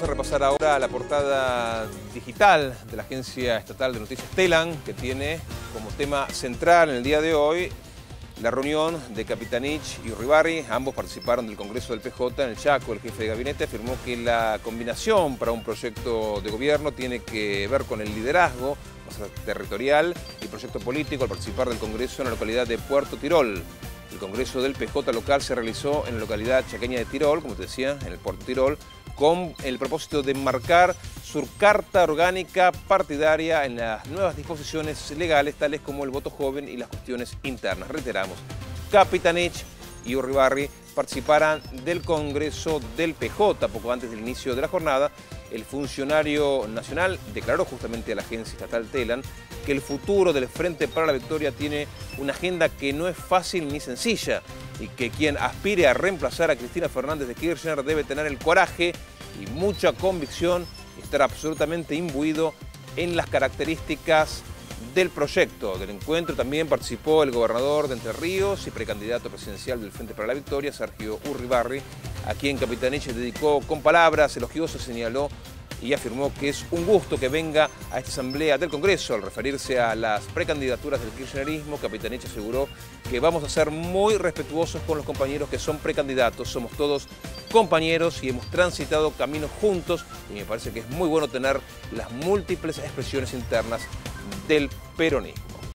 Vamos a repasar ahora la portada digital de la Agencia Estatal de Noticias Telam, que tiene como tema central en el día de hoy la reunión de Capitanich y Uribarri. Ambos participaron del Congreso del PJ en el Chaco. El jefe de gabinete afirmó que la combinación para un proyecto de gobierno tiene que ver con el liderazgo territorial y proyecto político al participar del Congreso en la localidad de Puerto Tirol. El Congreso del PJ local se realizó en la localidad chaqueña de Tirol, como te decía, en el Puerto Tirol, con el propósito de marcar su carta orgánica partidaria en las nuevas disposiciones legales, tales como el voto joven y las cuestiones internas. Reiteramos, Capitanich y Uribarri participarán del Congreso del PJ. Poco antes del inicio de la jornada, el funcionario nacional declaró justamente a la agencia estatal Telam que el futuro del Frente para la Victoria tiene una agenda que no es fácil ni sencilla y que quien aspire a reemplazar a Cristina Fernández de Kirchner debe tener el coraje y mucha convicción y estar absolutamente imbuido en las características del proyecto. Del encuentro también participó el gobernador de Entre Ríos y precandidato presidencial del Frente para la Victoria, Sergio Uribarri, a quien Capitanich dedicó con palabras elogiosas, señaló y afirmó que es un gusto que venga a esta asamblea del Congreso. Al referirse a las precandidaturas del kirchnerismo, Capitanich aseguró que vamos a ser muy respetuosos con los compañeros que son precandidatos. Somos todos compañeros y hemos transitado caminos juntos y me parece que es muy bueno tener las múltiples expresiones internas del peronismo.